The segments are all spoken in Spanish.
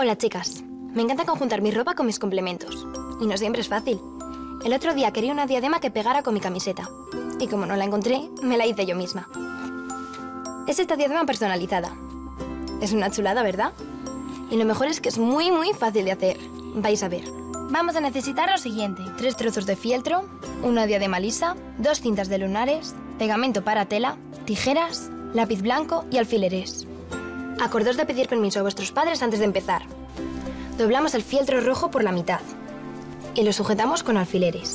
Hola, chicas. Me encanta conjuntar mi ropa con mis complementos. Y no siempre es fácil. El otro día quería una diadema que pegara con mi camiseta. Y como no la encontré, me la hice yo misma. Es esta diadema personalizada. Es una chulada, ¿verdad? Y lo mejor es que es muy fácil de hacer. Vais a ver. Vamos a necesitar lo siguiente. 3 trozos de fieltro, una diadema lisa, 2 cintas de lunares, pegamento para tela, tijeras, lápiz blanco y alfileres. Acordaos de pedir permiso a vuestros padres antes de empezar. Doblamos el fieltro rojo por la mitad y lo sujetamos con alfileres.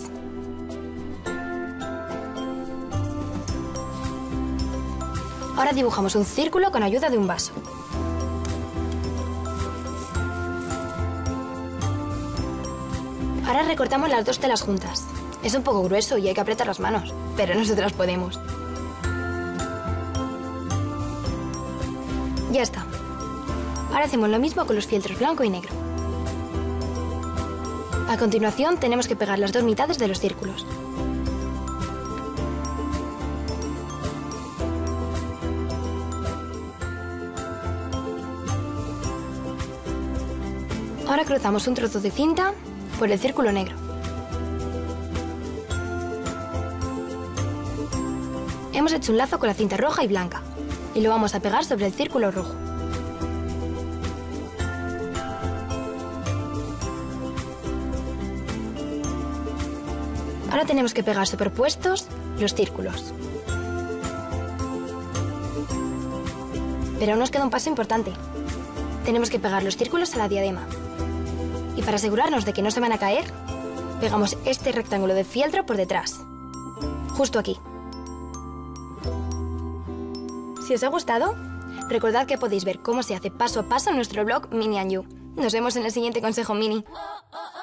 Ahora dibujamos un círculo con ayuda de un vaso. Ahora recortamos las 2 telas juntas. Es un poco grueso y hay que apretar las manos, pero nosotras podemos. Ya está. Ahora hacemos lo mismo con los fieltros blanco y negro. A continuación tenemos que pegar las 2 mitades de los círculos. Ahora cruzamos un trozo de cinta por el círculo negro. Hemos hecho un lazo con la cinta roja y blanca y lo vamos a pegar sobre el círculo rojo. Ahora tenemos que pegar superpuestos los círculos. Pero aún nos queda un paso importante. Tenemos que pegar los círculos a la diadema. Y para asegurarnos de que no se van a caer, pegamos este rectángulo de fieltro por detrás. Justo aquí. Si os ha gustado, recordad que podéis ver cómo se hace paso a paso en nuestro blog Mini and You. Nos vemos en el siguiente consejo mini.